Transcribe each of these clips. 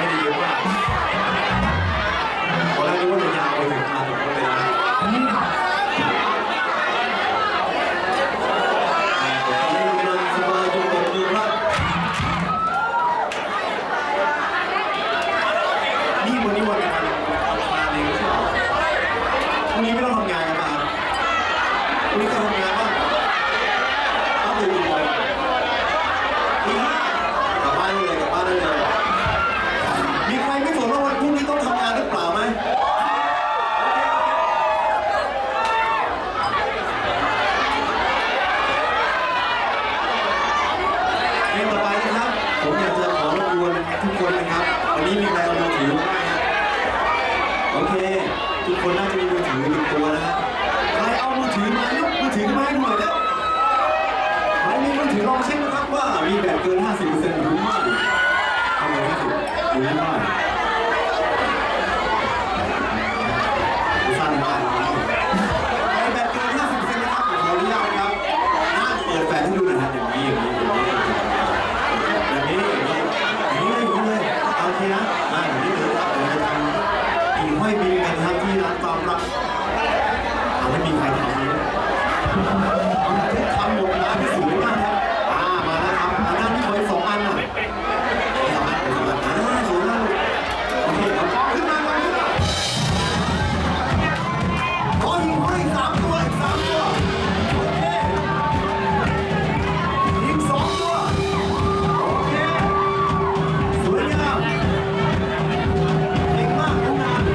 ไม่ได้เยอะมากตอนแรกนึกว่าจะยาวไปถึงมาถึงก็เป็นวันนี้ไม่ต้องทำงานกันมาวันนี้ใครทำงานบ้างต้องตื่นกี่โมงตีห้ากลับบ้านเลยกลับบ้านได้เลยมีใครไม่สนว่าวันพรุ่งนี้ต้องทำงานหรือเปล่าไหมเพลงต่อไปนะครับผมอยากจะขอรบกวนทุกคนนะครับวันนี้มีใครเอามือถือมาไหมครับโอเคทุกคนน่าจะมีมือถือหนึ่งตัวนะฮะใครเอามือถือมายกมือถือมาให้ดูหน่อยแล้วใครมีมือถือลองเช็คนะครับว่ามีแบตเกิน 50% หรือไม่ทำไม50หรือไม่สั้นมากใครแบตเกิน 50% นะครับขออนุญาตนะครับน่าเปิดแบตให้ดูหน่อยนะอย่างนี้เลยโอเคนะอย่างนี้เลยครับเดี๋ยวจะทำหิ่งห้อยบินกันครับที่ร้านความรักไม่มีใครทำนี้ทำหมดร้านที่สวยมากครับมาแล้วครับอันนั้นที่เคย2 อันน่ะ2 อันสวยมากโอเคครับขึ้นมาขอหิ่งห้อย3 ตัวอีก3 ตัวโอเคอีก2 ตัวโอเคสวยงามเก่งมากทุกงาน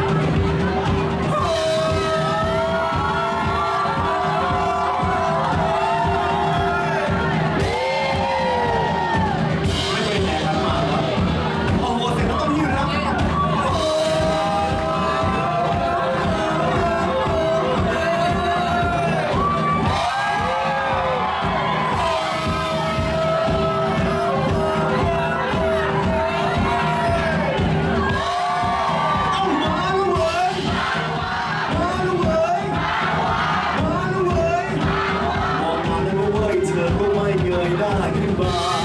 ได้ขึ้นมา